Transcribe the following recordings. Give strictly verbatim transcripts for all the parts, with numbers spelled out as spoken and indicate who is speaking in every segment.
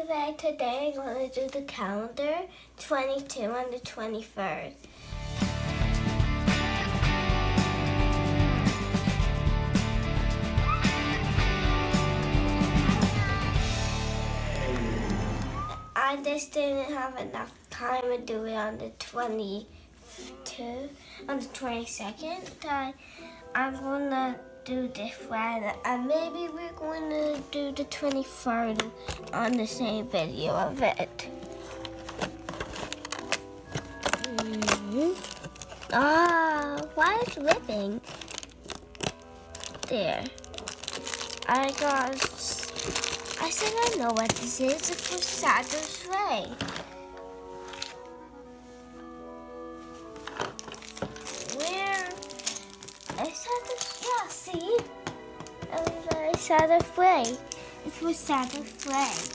Speaker 1: bag today. I'm going to do the calendar, twenty-two on the twenty-third. I just didn't have enough time to do it on the twenty-two, on the twenty-second. I, I'm going to do this one, and maybe we're going to do the twenty-third on the same video of it. Mm-hmm. Ah, why is it ripping? There. I got, I think I know what this is. It's for Santa's sleigh. Where? I saw this, yeah, see? I saw the sleigh. It's for Santa's sleigh.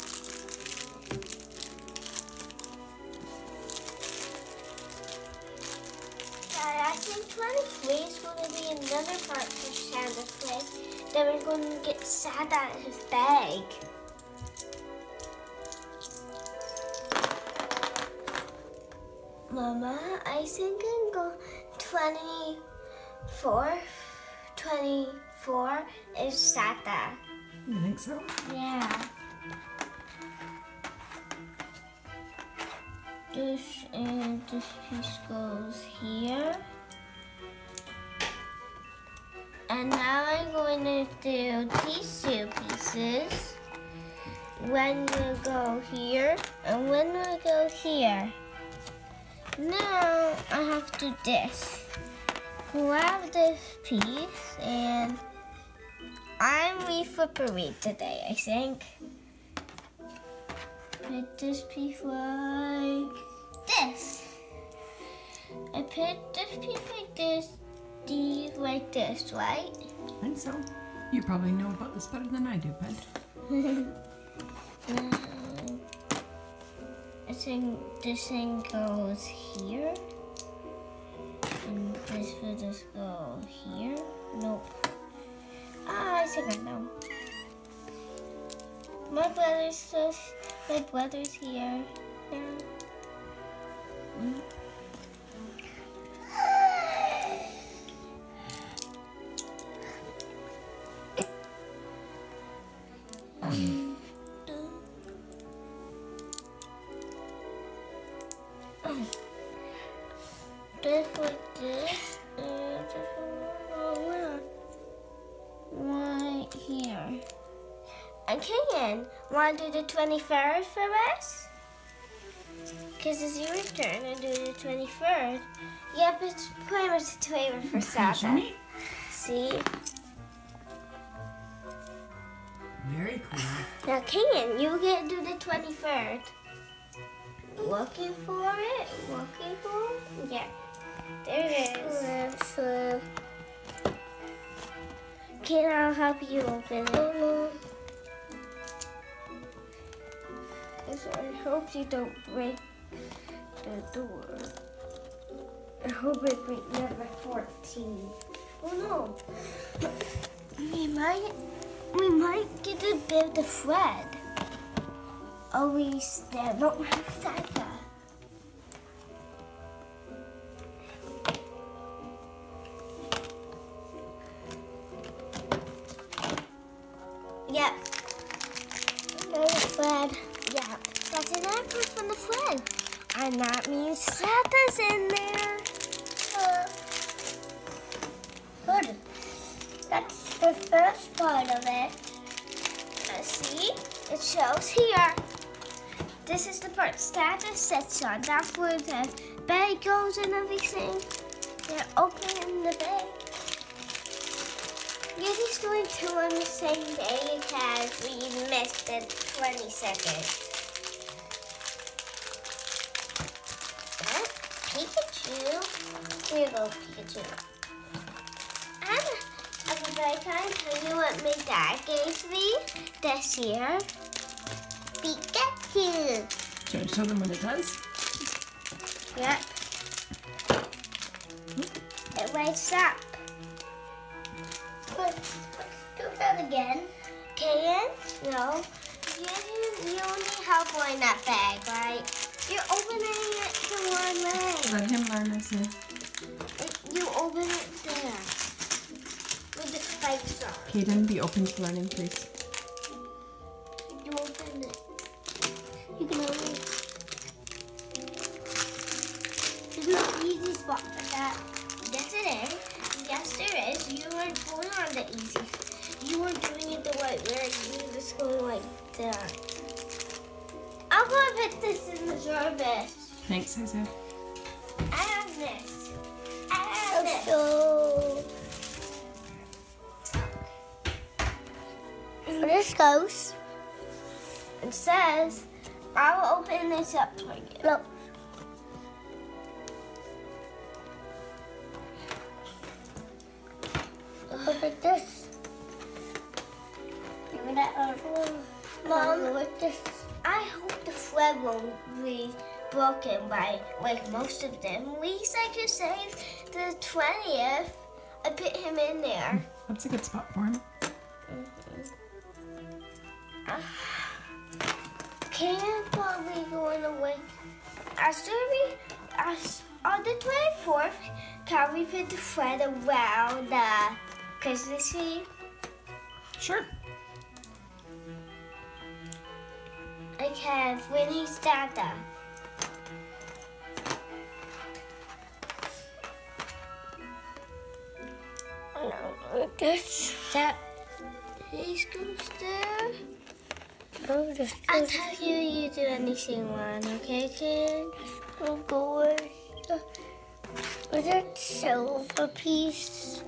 Speaker 1: I think twenty-three is going to be another part for Santa's sleigh. Then we're going to get Santa in his bag. Mama, I think I'm going twenty-four. twenty-four is Santa.
Speaker 2: You think so?
Speaker 1: Yeah. This and this piece goes here. And now I'm going to do these two pieces. One will go here and one will go here. Now I have to do this. Grab this piece and I'm re-flippery today, I think. Put this piece like this. I put this piece like this, these like this, right?
Speaker 2: I think so. You probably know about this better than I do, Ped.
Speaker 1: Now, I think this thing goes here. And this will just go here. Nope. Ah, I think I know. My brother's just, my brother's here. Yeah. Mm. Just like this, and just where? Right here. Okay, then. Want to do the twenty-third for us? Because it's your turn to do the twenty-third. Yep, it's pretty much the twenty-third for Santa. See?
Speaker 2: Very cool.
Speaker 1: Now, Ken, you get to do the twenty-third. Looking for it? Looking for it? Yeah. There it is. Uh, Ken, I'll help you open it. I hope you don't break the door. I hope it breaks number fourteen. Oh no. We might we might get a bit of the thread. Oh, we still don't have Santa. Yep. No thread. Yeah, that's an output from the thread. And that means Santa's in there. Uh, good. That's the first part of it. Let's see, it shows here. This is the part Santa sits on. That's where the bag goes and everything. They're opening the bag. You're just doing two on the same day because we missed the twenty-second. And Pikachu. Here you go, Pikachu. And everybody, can I tell you what my dad gave me this year? Pikachu.
Speaker 2: Should I show them what it does?
Speaker 1: Yep. It wakes up. Let's, let's do that again. Can? No. You, you only helpful in that bag, right? You're opening it the wrong way.
Speaker 2: Let him learn, Isaiah.
Speaker 1: It- You open it there. With the spikes on.
Speaker 2: Kaden, be open to learning, please.
Speaker 1: You open it. You can only... There's no easy spot for that. Yes, it is. Yes, there is. You weren't going on the easy. You weren't doing it the right way. You were just going like that. I'm gonna put this in the service.
Speaker 2: Thanks, Isaiah.
Speaker 1: I have this. I have this. So, this goes. It says, I will open this up for you. Look. Look like this. Look at that other one. Mom, like this. I hope the thread won't be broken by like most of them. At least I could save the twentieth. I put him in there.
Speaker 2: That's a good spot for him.
Speaker 1: Uh, Can't probably going away. After we, as, on the twenty-fourth, can we put the thread around the Christmas tree?
Speaker 2: Sure.
Speaker 1: Okay, when he's Dada. No, like this. That he goes there. Oh, just I'll tell you you do anything wrong, okay, kid? We'll go with with that silver piece.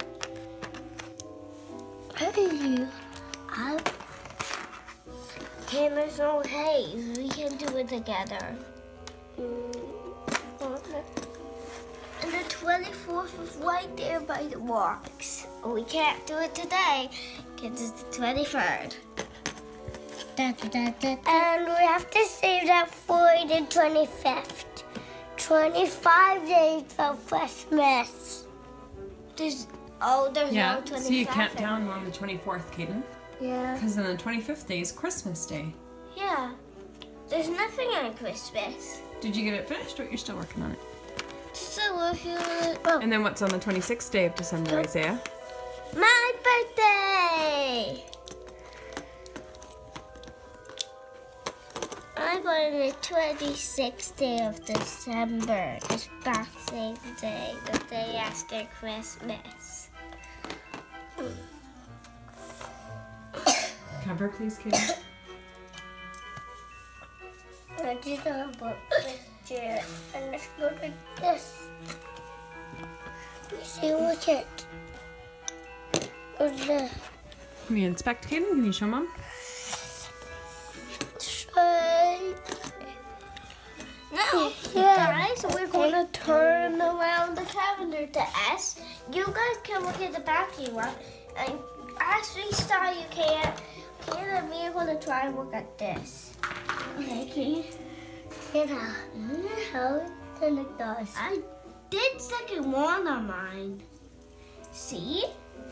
Speaker 1: Hey, I. Okay, there's no hay. We can do it together. And the twenty-fourth is right there by the rocks. We can't do it today because it's the twenty-third. Da, da, da, da, da. And we have to save that for the twenty-fifth. twenty-five days for Christmas. There's, oh, there's
Speaker 2: Yeah,
Speaker 1: no twenty-fifth.
Speaker 2: so you count down on the twenty-fourth, Kaden.
Speaker 1: Yeah.
Speaker 2: Because then the twenty-fifth day is Christmas Day.
Speaker 1: Yeah. There's nothing on Christmas.
Speaker 2: Did you get it finished, or you're still working on it?
Speaker 1: Still working on it. Oh.
Speaker 2: And then what's on the twenty-sixth day of December, Isaiah?
Speaker 1: My birthday! I'm going on the twenty-sixth day of December. It's Boxing Day, the day after Christmas.
Speaker 2: Cover, please, Kaden.
Speaker 1: I just gonna put this chair and let's go like this. You see what's it? What's that?
Speaker 2: Can you inspect, Kaden? Can you show Mom?
Speaker 1: Try. Now, yeah. Guys, we're gonna turn around the calendar to S. You guys can look at the back you want. And as we start, you can't. Can and me are gonna try and look at this. Okay. Yeah. How it does. I did second one on mine. See?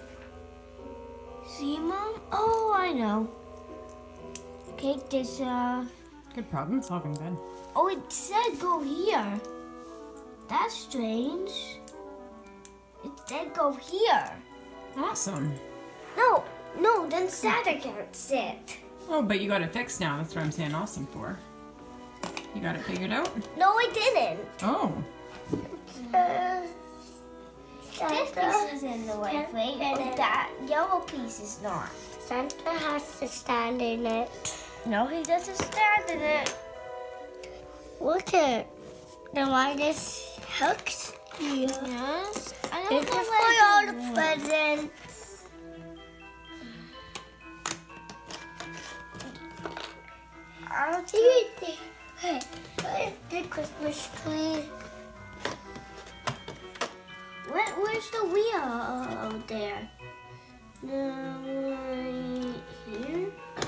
Speaker 1: See, Mom? Oh, I know. Take this off.
Speaker 2: Good problem solving, Ben.
Speaker 1: Oh, it said go here. That's strange. It said go here.
Speaker 2: Awesome.
Speaker 1: No, no, then Santa can't sit.
Speaker 2: Oh, but you got it fixed now. That's what I'm saying awesome for. You got it figured out?
Speaker 1: No, I didn't.
Speaker 2: Oh.
Speaker 1: Uh, this piece is in the right way, and that yellow piece is not. Santa has to stand in it. No, he doesn't stand in it. Look at then why this hooks here? Yes, I don't know why all the presents. I'll do it. Hey, where's the Christmas tree? Where, where's the wheel out there? No, here.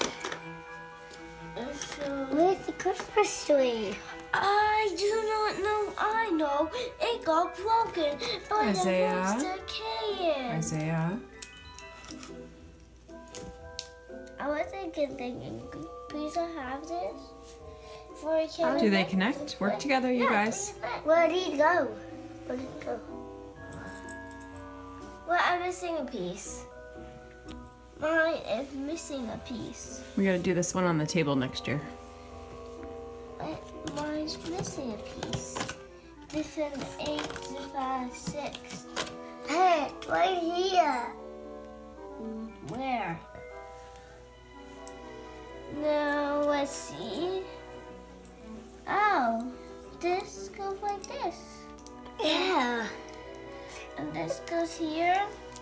Speaker 1: So, where's the Christmas tree? I do not know. I know it got broken by
Speaker 2: Isaiah?
Speaker 1: the monster Cain.
Speaker 2: Isaiah?
Speaker 1: I wasn't thinking piece I have this? For a can
Speaker 2: Do they connect? Work together, you guys.
Speaker 1: Where did he go? Where did he go? Well, I'm missing a piece. Mine is missing a piece.
Speaker 2: We gotta do this one on the table next year.
Speaker 1: Uh, Mine's missing a piece. This is an eight, five, six. Hey, it's right here. Where? Now, let's see. Oh, this goes like this. Yeah. And this goes here.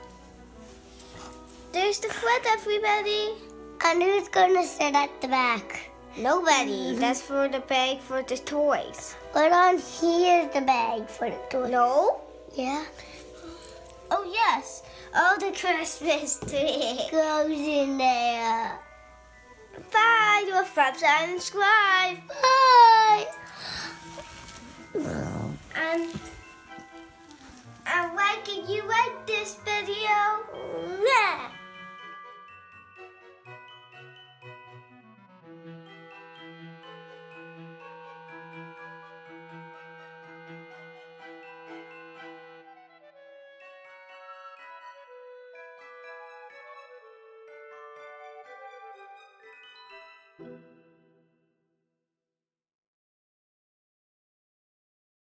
Speaker 1: There's the foot, everybody. And who's gonna sit at the back? Nobody. Mm-hmm. That's for the bag for the toys. But on here's the bag for the toys. No? Yeah. Oh, yes. All the Christmas tree goes in there. Bye. Do a thumbs up and subscribe. Bye. And, and like if you like this video. Yeah. Thank you.